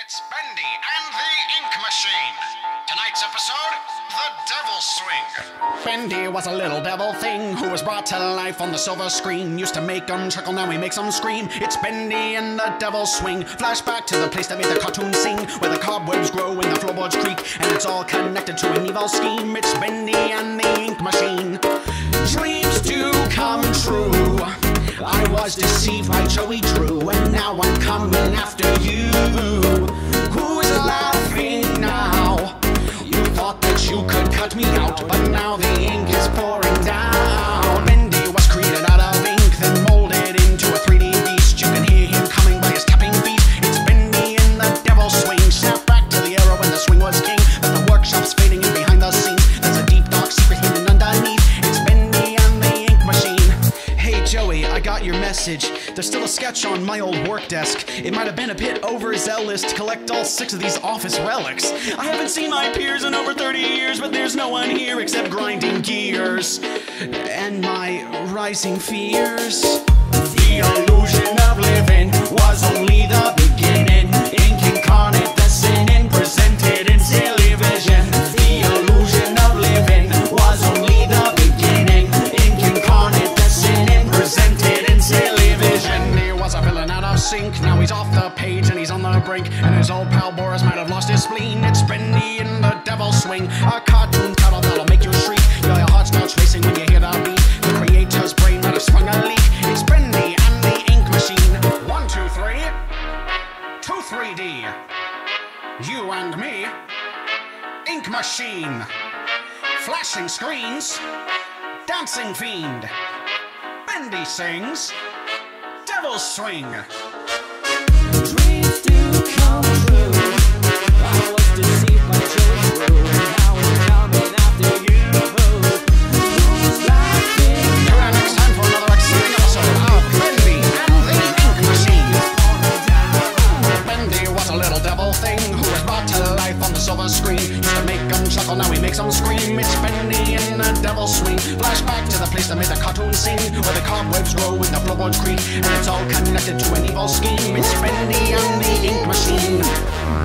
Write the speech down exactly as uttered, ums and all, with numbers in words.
It's Bendy and the Ink Machine. Tonight's episode, The Devil Swing. Bendy was a little devil thing who was brought to life on the silver screen. Used to make 'em chuckle, now he makes 'em scream. It's Bendy and the Devil Swing. Flashback to the place that made the cartoon sing, where the cobwebs grow and the floorboards creak, and it's all connected to an evil scheme. It's Bendy and the Ink Machine. Dreams do come true. I was deceived by Joey Drew, and now I'm coming after you. Who's laughing now? You thought that you could cut me out, but now the ink is pouring down. Bendy was created out of ink, then molded into a three D beast. You can hear him coming by his tapping feet. It's Bendy and the Devil Swing. Snap back to the era when the swing was king, but the workshop's fading in behind the scenes. There's a deep dark secret hidden underneath. It's Bendy and the Ink Machine. Hey Joey, I got your message. There's still a sketch on my old work desk. It might have been a bit overzealous to collect all six of these office relics. I haven't seen my peers in over thirty years, but there's no one here except grinding gears and my rising fears. The illusion of living was only the beginning. Ink incarnate, the sin presented in silly vision. The illusion of living was only the beginning. Ink incarnate, the sin presented in silly vision. He was a villain out of sync. Now he's off the page and he's on the brink, and his old pal Boris might have lost his spleen. It's Bendy in the Devil Swing, a cartoon title that'll make you shriek. Your heart starts racing when you hear the beat. The creator's brain might have sprung a leak. It's Bendy and the Ink Machine. One, two, three. Two, three D. You and me. Ink Machine. Flashing screens. Dancing fiend. Bendy sings. Devil Swing. Dreams do come true. I was deceived by Joey Drew, and now we're coming after you. Who's laughing? Tune in next time for another exciting episode of Bendy and the Ink Machine. Bendy was a little devil thing who was brought to life on the silver screen. Used to make 'em chuckle, now he makes 'em scream. It's Bendy and the Devil Swing. Flashback to the place that made the cartoon sing, where the cobwebs grow and the floorboards creak, and it's all connected to an evil scheme. It's Bendy and the Ink Machine.